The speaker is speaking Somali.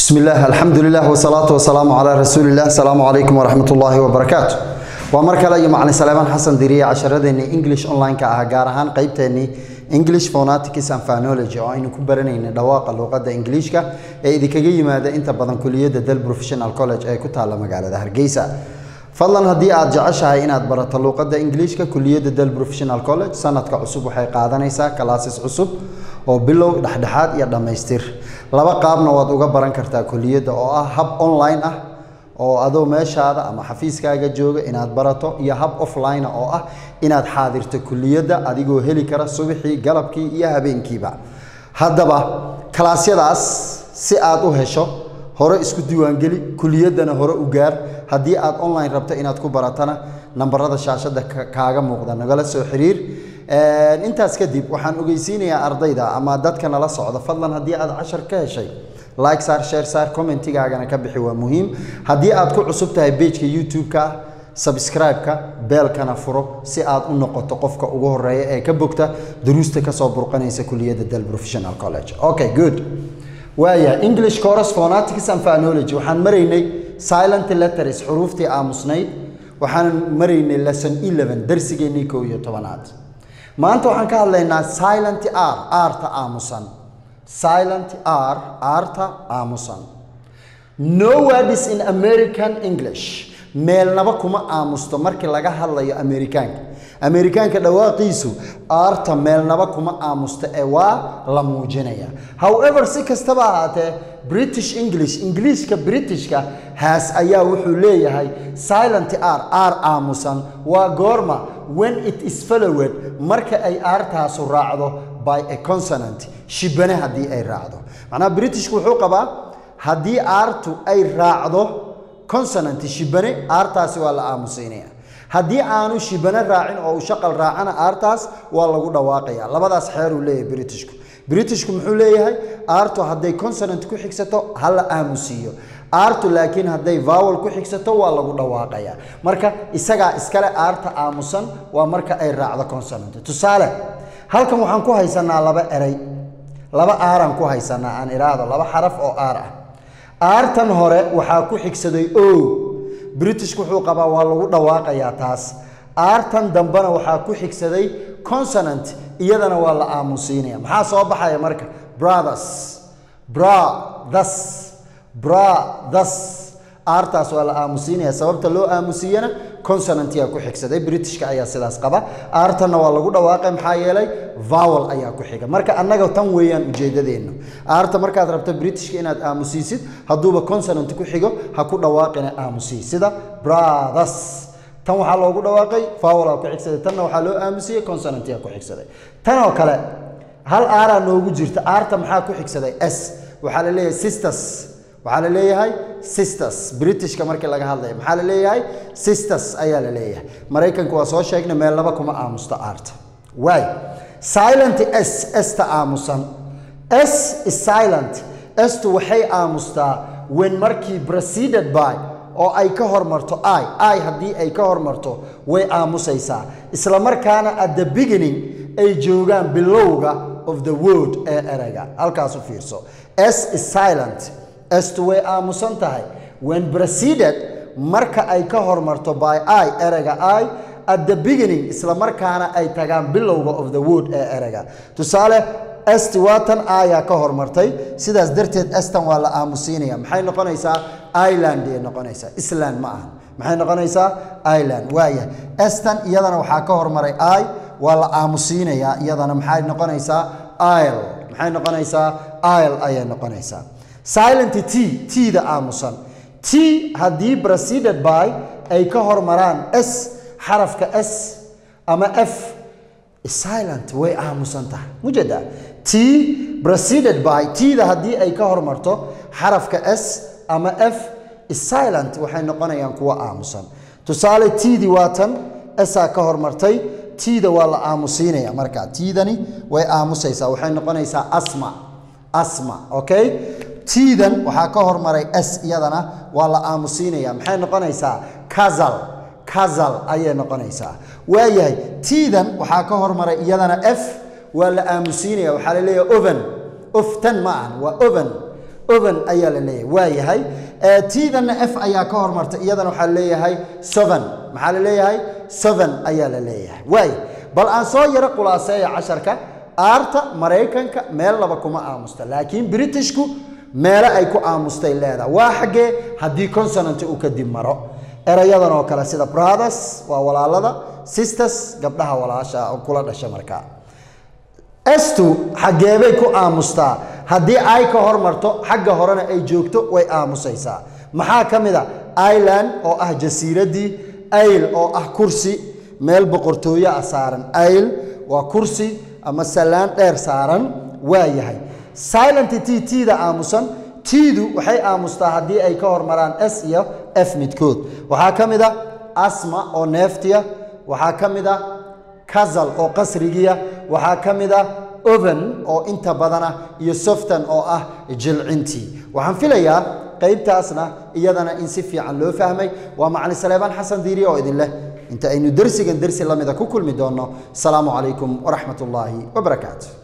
بسم الله الحمد لله والصلاة والسلام على رسول الله. السلام عليكم ورحمة الله وبركاته. ومركلا يوم عن سليمان حسن ديرية عشرة إنجليش أونلاين كأهجارهان قيبتني إنجليش فوناتيكس and phonology أو إنه كبرنين دواق اللغة إنجليش كا إذا كجي ماذا أنت بدن كلية دل بروفيشنال كولج أي كتعلم مجال ده هرجيسة فضلا هدي أرجعشها إن أدبرت اللغة إنجليش ككلية دل بروفيشنال كولج سنة كعصب وحقيقة نيسا كلاسس عصب oo bilow dhaxdhaxaad iyo dhameystir laba qaabna waad uga baran kartaa kulliyada oo ah hab online ah oo adoo meeshaada ama xafiiskaaga jooga inaad barato iyo hab offline oo ah inaad xaadirto kulliyada adigoo heli kara subaxii galabkii iyo habeenkiiba haddaba kalaasyadaas si aad u hesho hore isku diiwaan geli kulliyadana hore u gaar haddii aad online rabto inaad ku baratana nambarada shaashada kaaga muuqda nagala soo xiriir intaas kadib waxaan ogeysiinayaa ardayda ama dadka nala socda fadlan haddii aad 10 ka heshay like saar share saar commentigaagana ka bixi waa muhiim haddii aad ku cusub tahay page-ka YouTube-ka subscribe-ka bell-kana furo si aad u noqoto qofka ugu horeeya ee ka bogta duruusta ka soo burqanaysa kulliyada Dal Professional College. Okay, good. Waaya English course phonetics and phonology waxaan maraynay silent letters xuruuftii aamusnayd waxaan maraynay lesson 11 darsigeennii 11aad maanta waxaan ka hadlaynaa silent r ta aamusan silent r ta aamusan no words in American English meelnaba kuma aamusto markii laga hadlayo Amerikaanka dhawaaqiisu r ta meelnaba kuma aamusto ee waa la muujinaya however si kastaba ahaatee British Englishka Britishka has ayaa wuxuu leeyahay silent r aamusan waa goorma when it is followed marka ay r taasu raacdo by a consonant shibane hadii ay raacdo macna Britishku wuxuu qabaa hadii r tu ay raacdo consonant shibane r taasi waa la aamusinaya hadii aanu shibane raacin oo shaqal raacana r taas waa lagu dhawaaqaya labadaas xeer uu leeyahay Britishku muxuu leeyahay r tu haday consonant ku xigsato hal aamusiyo r tu laakiin haday vowel ku xigsato waa lagu dhawaaqaya marka isaga iskale r ta aamusan waa marka ay raacdo consonant tusaale halkan waxaan ku haysanaa laba eray laba r aan ku haysanaa aan iraado laba xaraf oo r ah r tan hore waxa ku xigsaday o British wuxuu qabaa waa lagu dhawaaqaya taas r tan dambana waxa ku xigsaday consonant iyadana waa la aamusinaya maxaa soo baxaya marka brothers artaas waa la aamusinaya sababta loo aamusiyana consonant yaa ku xigsaday Britishka ayaa sidaas qaba artana waa lagu dhawaaqay maxaa yeelay vowel ayaa ku xiga marka annaga tan weeyaan ujeedadeena arta markaad rabto Britishka inaad aamusisid haduuba consonant ku xigo ha ku dhawaaqina aamusi sida brothers tan waxa loogu dhawaaqay vowel ku xigsaday tanna waxa loo aamusiyay consonant yaa ku xigsaday tan oo kale hal r noogu jirta arta maxaa ku xigsaday s waxa la leeyahay sisters Britishka markii laga hadlayo maxaa la leeyahay sisters ayaa la leeyahay Mareykanku waa soo sheegnay meel laba kuma aamusto arta why silent s ta aamusan s is silent s tu waxay aamustaa when markii preceded by oo ay ka hormarto I hadii ay ka hormarto way aamusaysaa isla markaana at the beginning ay joogaan bilowga of the word ee erayga halkaas u fiirso s is silent s tu way aamusan tahay when preceded marka ay ka hormarto by erayga at the beginning isla markaana ay tagaan bilowga of the word ee erayga tusaale st watan ayaa ka hormartay sidaas darteed stan waa la aamusinaya maxay noqonaysaa island ee noqonaysaa island ma aha maxay noqonaysaa island waaya stan iyadana waxa ka hormaray waa la aamusinaya iyadana maxay noqonaysaa isle maxay noqonaysaa isle ayay noqonaysaa silent t da aamusan t hadii preceded by ay ka hormaraan s xarafka s ama f silent way aamusan tahay mujada t preceded by t da hadii ay ka hormarto xarafka s ama f silent waxay noqonayaan kuwa aamusan tusaale t di waatan s ka hormartay t da waa la aamusinaya marka t dani way aamusaysaa waxay noqonaysaa asma okay t dan waxa ka hormaray s iyadana waa la aamusinaya maxay noqonaysaa casal ayay noqonaysaa waayahay t dan waxa ka hormaray iyadana f waa la aamusinaya waxa la leeyahay oven oftan ma aha waa oven oven ayaa la leeyahay waa yahay tiidana f ayaa ka hormarta iyadana waxa la leeyahay 7 maxaa la leeyahay 7 ayaa la leeyahay waay bal aan soo yara qulaaseeyo casharka aarta Mareykanka meel laba kuma aamusta laakiin Britishku meel ay ku aamustay leedahay waa xagee hadii consonant uu ka dib maro erayadan oo kale sida brothers waa walaalada sisters gabdhaha walaasha oo kula dhashay markaa estu xageebay ku aamustaa haddii ay ka hormarto xagga horena ay joogto way aamusaysaa maxaa ka mid ah island oo ah jasiiradii ayl oo ah kursi meel boqortooyo ah saaran ayl waa kursi ama salaan dheer saaran waa yahay silent t da aamusan tiidu waxay aamustaa haddii ay ka hormaraan s iyo f midkood waxaa ka mid ah asma oo neeftiya waxaa ka mid ah kazal oo qasrigiya waxaa ka mid ah oven oo inta badan ah iyo softan oo ah jilcintii waxaan filayaa qaybtaasna iyadana in si fiican loo fahmay waa macallin Saleebaan Xasan Diiri oo idin leh inta aynu darsigan darsi lamida ku kulmi doono salaamu calaykum waraxmatullaahi wabarakaatuh